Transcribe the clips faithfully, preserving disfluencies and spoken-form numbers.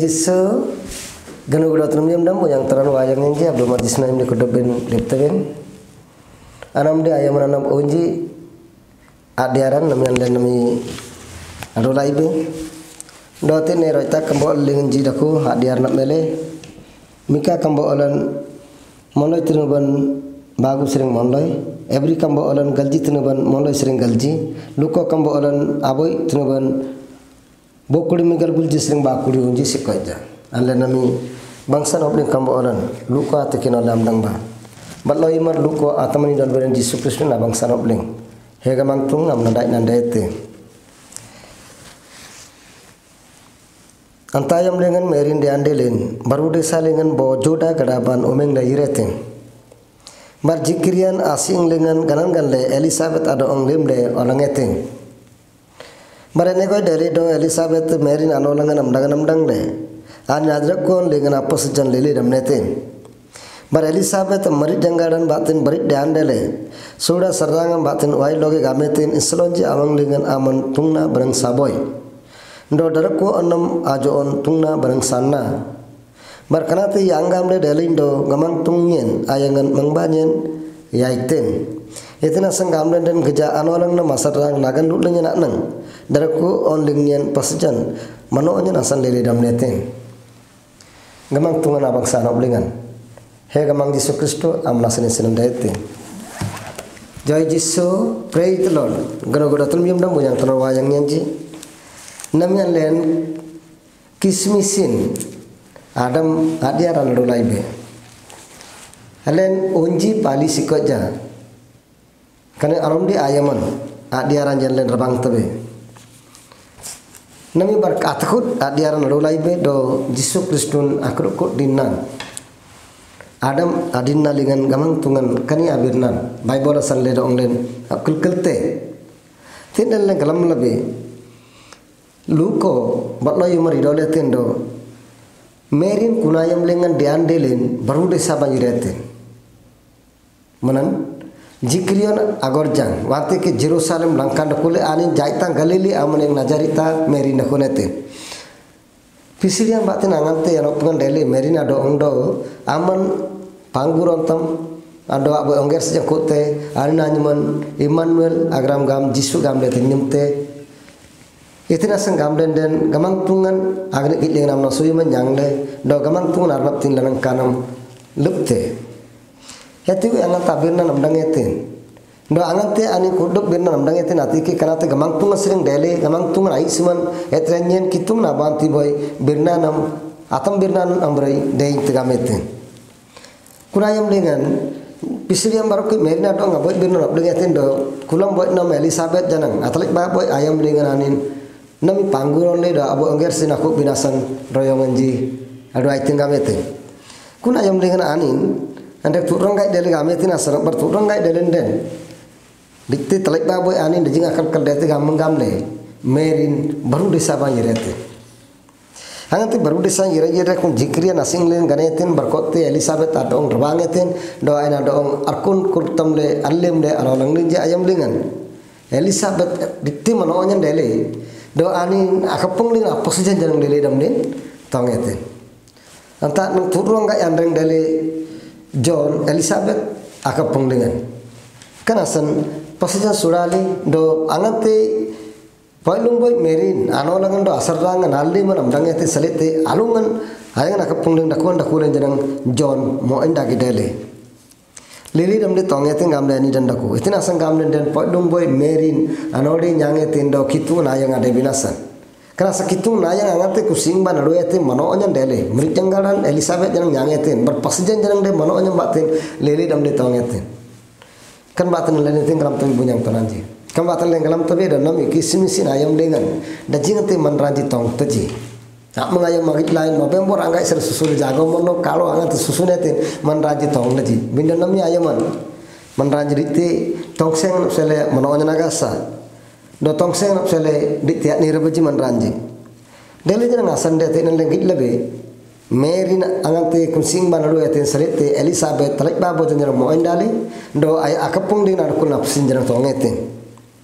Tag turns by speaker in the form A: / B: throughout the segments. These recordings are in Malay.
A: jiso ganu gudot numyam dam yang teran wayang nje abdo matisna imde kodobin lepteben anam de ayam anam onji adiaran namyan dan nami ado laibe dote ne roita kambo lengan ji daku adiar nak mele mika kambo olan monoi tinuban bagu sering monloi every kambo olan galji tinuban monloi sering galji luko kambo olan aboy tinuban bokudi migal bulji sering bakudi unji sikoja alle nami bangsa nobling kambo olan luko atekin olam dang ba baloi mar luko atamani dal beren Yesus Kristus na bangsa nobling hega mangtung nam nandai nandaite antayam lengan merin de andelin baru desa lengan bo joda gadaban omeng da yiretin bar jikrian asing lengan ganan ganle Elizabeth ado ong limde olangeting barene ko dari do Elizabeth merin anolangan amdang amdang le an adrak kon lengan apa sejan lele damnetin bar Elizabeth marit janggadan batin barit de andele suda sarangam batin wai loge gametin islonji amang lengan aman tungna barang saboy ndo darako anam ajoon tungna barang sanna barkanate yanggam de delindo gamang tungyen ayangan mangbanyen yaiten itina sanggam den geja anolang na masarang nagan lulnya nak nang darako onlingyen pasjan manonya nasan lele damneten gamang tungan abang sana oblingan he gamang Yesus Kristus amna sene sene daite joy Yesus praise the Lord gano goda tum yum dam yang tanor wayang nyanji namanya len kismisin adam adiaran dolaibe alen unji pali sikoja kane arom di ayaman adiaran jan len rabang tebe nami bar katkut adiaran dolaibe do Yesus Kristus akrukut dinnan adam adinna lingan gamang tungan kani abirnan bible asal le dong len akul kelte tindan len kalam labe luko batlo yumari dole tendo merin kunayam lengan diandelin baru desa banjirete manan jikrion agorjang wate ke Jerusalem langkan kule anin jaitang galili amun yang najarita merin nakunete pisirian batin angante yang opungan dele merin ado ondo aman panggurontam ado abo onger sejak kote alina nyuman Emmanuel agram gam Jisu gam letin nyumte itina sang gamden den gamang tungan agne kitling nam nasuy man yangle do gamang tungan arnap tin lanang kanam lupte yati wi angan tabirna nam dangetin do angante ani kuduk birna nam dangetin atiki kanate gamang tungan sering dele gamang tungan aisman etrenyen kitung na banti boy birna nam atam birna amrai deing tegametin kunayam dengan pisiriam baru ke merina do ngaboy birna nam dangetin do kulam boy nam Elizabeth janang atalik ba boy ayam dengan anin nami pangguron le da abo angger sin aku binasan royongan ji adu aiting gamete kun ayam dengan anin ande turang gai dele gamete na sarap ber turang gai delen den dikte telek ba boy anin dejing akal kal dete gameng gamle merin baru desa ba yirete hangati baru desa yire yire kun jikriya nasing len ganetin berkote Elizabeth adong rebangetin do aina dong arkun kurtam le allem le alolang le ayam dengan Elizabeth dikte manonya dele do ani akapung ling apa saja jangan dele dam den tongete anta nang turung ga yandreng dele John Elizabeth akapung dengan kanasan pasaja surali do angate pailung boy merin anolangan do asarrangan alli manam dangete salete alungan ayangan akapung ling dakuan dakulen janang John mo enda gidele lili dam de tongete ngamle ani dandaku itina sang ngamle den pailung boy merin anode nyange tindo kitu na yang ade binasan kana sakitu na yang angate kusing ban royete mano onyan dele mritjanggaran Elizabeth janang nyange tin berpasjen janang de mano onyan batin lili dam de tongete kan batin lele tin kalam tabi bunyang tonanji kan batin len kalam tabi dan nami kisimisin ayam dengan dajingate manranji tong teji nak mengayam magit lain November anggai ser susul jago mono kalau angat susunetin manranji tong leji bindan nami ayaman manranji dite tongseng sele manonya nagasa do tongseng sele dite ni rebeji manranji dele jana ngasan de tin lengit lebe merin angate kunsing banalo yatin selete Elizabeth talek babo janjara mo endali do ay akapung din arkul napsin jana tongetin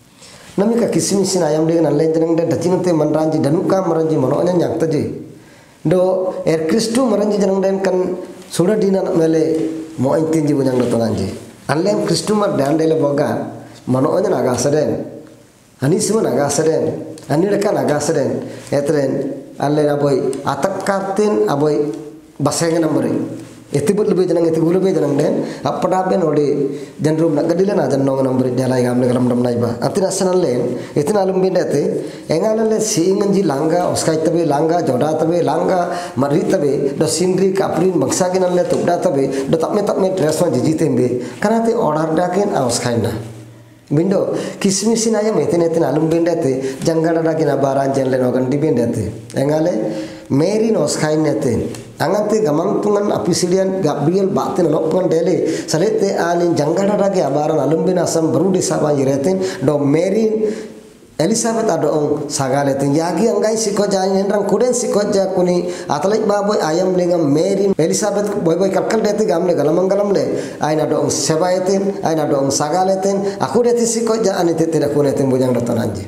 A: nami ka kisimi sin ayam dengan lain jeneng dan dacing te manranji danuka maranji manonya nyak taji do er Kristu maranji janang den kan sudah dina mele mo intinji bunyang do tonanji allen Kristu mar dan dele boga mano anya naga seden ani sima naga seden ani reka naga seden etren allen aboy atak kartin aboy baseng nambari etibut lebih janang etibut lebih janang den apada ben odi janrum nak gadile na jan nong nambari jalai gamle garam dam naiba atina sanallen etina alum bindate engalale siinganji langa oskai tabe langa joda tabe langa mari tabe do sindri kaprin maksagin alle tubda tabe do tapme tapme dress ma jiji tembe kanate order daken oskai na bindo kismisin ayam etine etina alum bindate jangada dakin abaran jenle nogan di bindate engale meri oskai nete angante gamang tungan apisidian Gabriel batin nopkan dele salete alin jangada rage abaran alumbina asam baru disaba yiretin do Mary Elizabeth adong sagaletin yagi anggai sikoja yenrang kuden sikoja kuni atalai baboy ayam lingam Mary Elizabeth boy boy kalkal deti gamle galamang galamle aina dong sebaetin aina dong sagaletin aku deti sikoja ani tete kunetin bujang dotonanji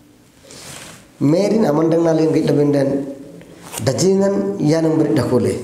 A: Mary amandeng nalin git lebinden dajingan yanang beri dakule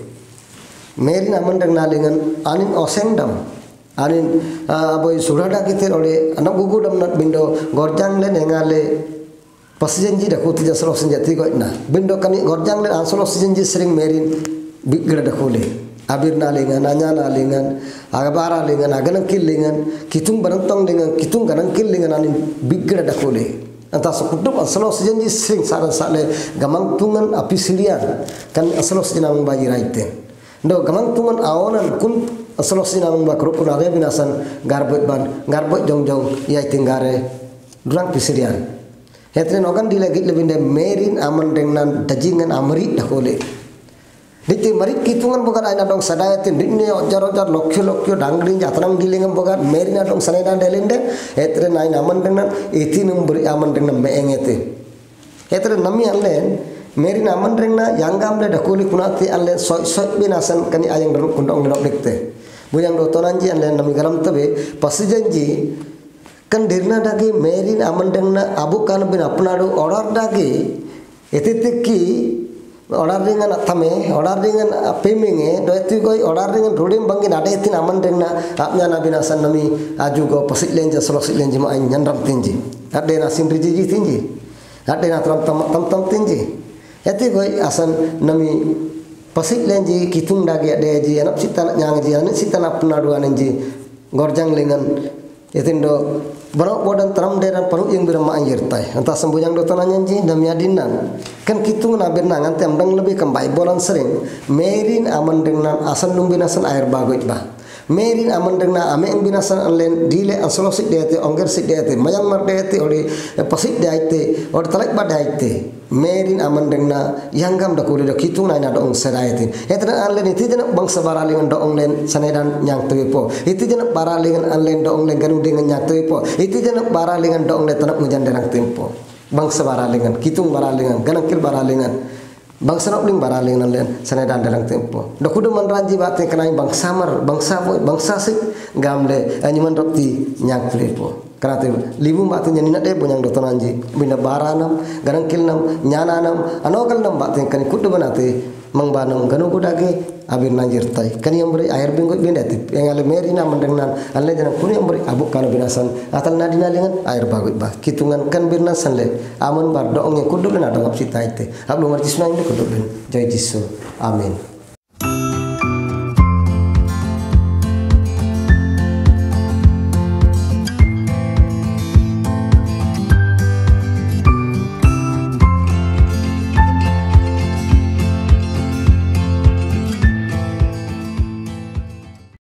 A: Mary amandang nalingan anin osengdam anin aboy surada kite ole anak gugu dam nat bindo gorjang le nengale pasjanji dakuti jasro senjati ko na bindo kani gorjang le ansolo senjanji sering Mary bigra dakule abir nalingan anya nalingan agabara lingan aganang killingan kitung barantong lingan kitung ganang killingan anin bigra dakule antara sekutup asal sejanji sering saran sale gamang tungan api silian kan asal sejanang bayi raite do gamang tungan aonan kun asal sejanang makro pun ada binasan garbet ban garbet jong jong yai tinggare durang pisirian hetren ogan dilagi lebih de Mary aman dengan dajingan amrit dakole Diti marik kitungan bukan aina dong sadayatin dinne ojar ojar lokyo lokyo dangling jatram gilingam bukan Mary na dong sanaidan delinde etre nain aman dengan iti numberi aman dengan meengete etre nami allen Mary na aman dengan yanggam le dakuli kunati allen soy soy binasan kani ayang dong kundong dong dikte buyang dotonanji allen nami garam tabe pasijanji kan dirna dagi Mary na aman dengan abu kan bin apnadu order dagi etitiki order ringan atame order ringan peminge do etu koi order ringan rodim bangin ada etin aman rengna apnya nabinasan nami aju go pasik lenja solok lenji ma nyandram tinji ade na simri jiji tinji ade na tram tam tam tam tinji etu koi asan nami pasik lenji kitung dagi ade ji anap sita nyang ji anin sita na penadu anji gorjang lengan etin do barang bodan teram deran paru yang birama anjir tay entah sembujang do tananya ji namanya dinan kan kitung na birna ngante amdang lebih ke Bible sering Mary aman dengan asan nung binasan air bagoit bah Mary aman dengan ame ang binasan anlen dile asolo sik deate onger sik deate mayang mar deate ori pasik deate ori talak ba deate Mary aman dengan yanggam da kuli do kitung na ina do ong serayatin etra anlen itu jena bangsa baralingan do ong len sanedan nyang tuipo itu jena baralingan anlen do ong len ganu dengan nyang tuipo itu jena baralingan do ong len tanak mujanderang tempo bangsa baralingan kitung baralingan ganangkil baralingan bangsa nopling baralingan len sanedan dalang tempo do kudu man ranji bate kanai bangsa mar bangsa boy bangsa sik gamle anyuman roti nyang tuipo karate libu bate nyanina de bonyang do tonanji bina baranam ganangkil nam nyananam anogal nam bate kan kudu banate mangbanam ganu kudage abin nanjir tay kan yang beri air binggot bindati yang ale Mary na mandengnan alle jangan kuni yang beri abuk kana binasan atal nadina lengan air bagut bah kitungan kan binasan le aman bar doong yang kudu ben ada ngapsi taite ablu marjisna ini kudu ben jai Yesus amin.